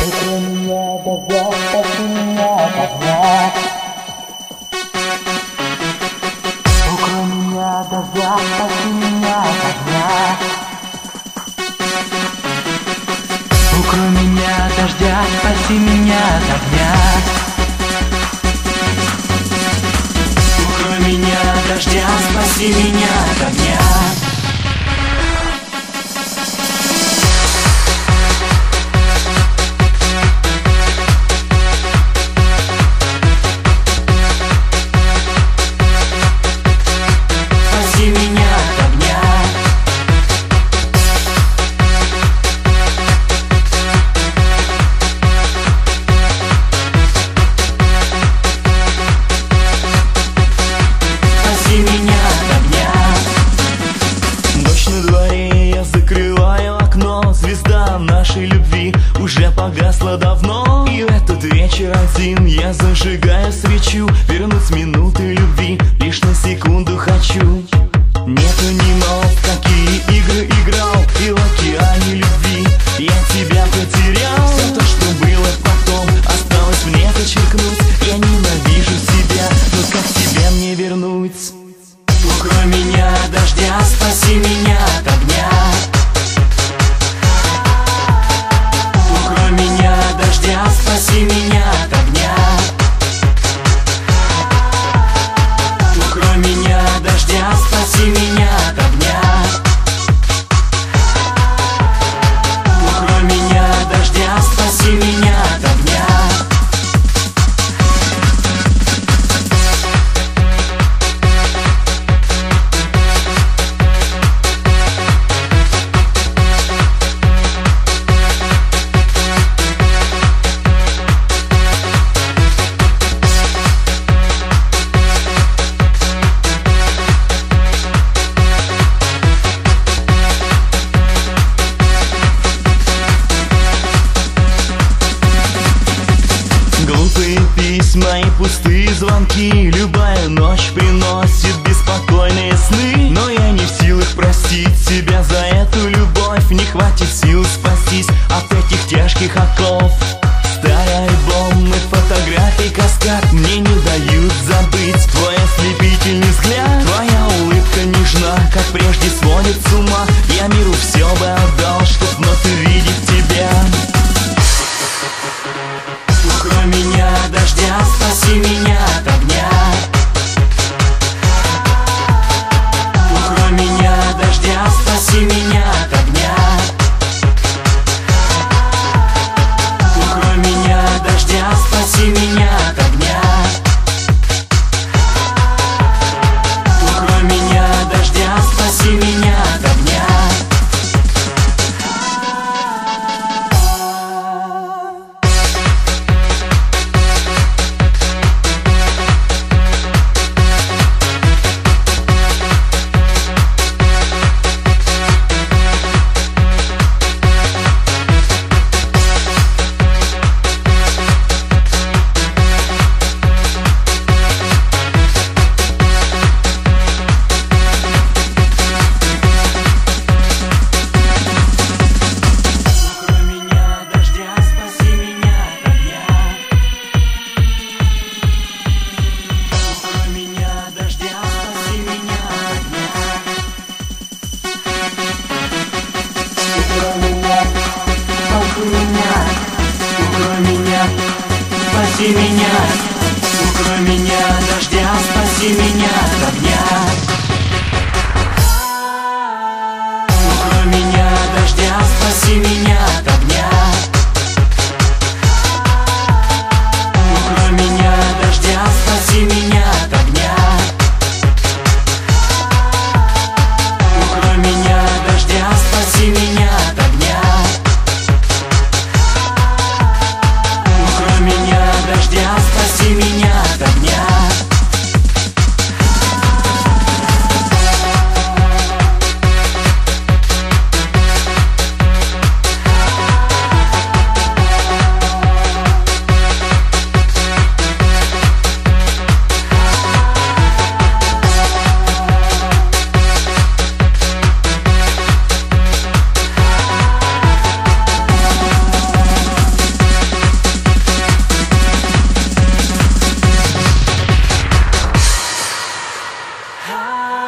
Укрой меня от дождя, спаси меня от огня. Укрой меня от дождя, спаси меня от огня. Уже погасла давно, и в этот вечер один я зажигаю свечу. Вернуть минуты любви, лишь на секунду хочу. Нету ни нот, какие игры играл, и в океане любви я тебя потерял. Все то, что было потом, осталось мне подчеркнуть. Я ненавижу себя, но как тебе мне вернуть? Укрой меня от дождя, спаси меня от огня. Спаси меня от огня. Укрой меня от дождя, спаси меня от огня. Укрой меня от дождя, спаси меня от огня. Письма и пустые звонки, любая ночь приносит беспокойные сны. Но я не в силах простить себя за эту любовь. Не хватит сил спастись от этих тяжких оков. Старые альбомы, фотографий каскад мне не дают забыть твой ослепительный взгляд. Твоя улыбка нежна, как прежде сводит с ума. Я миру все бы отдал, чтоб вновь увидеть тебя. Укрой меня от дождя, спаси меня от огня. Укрой меня от дождя, спаси меня от огня. Укрой меня от дождя, спаси меня от огня. Укрой меня от дождя, спаси меня от огня. Спаси меня, укрой меня от дождя, спаси меня от огня. Укрой меня от дождя, спаси меня от огня. Укрой меня от дождя, спаси меня от огня. Укрой меня от дождя, спаси меня от огня. Укрой меня от дождя, спаси меня от огня. Ah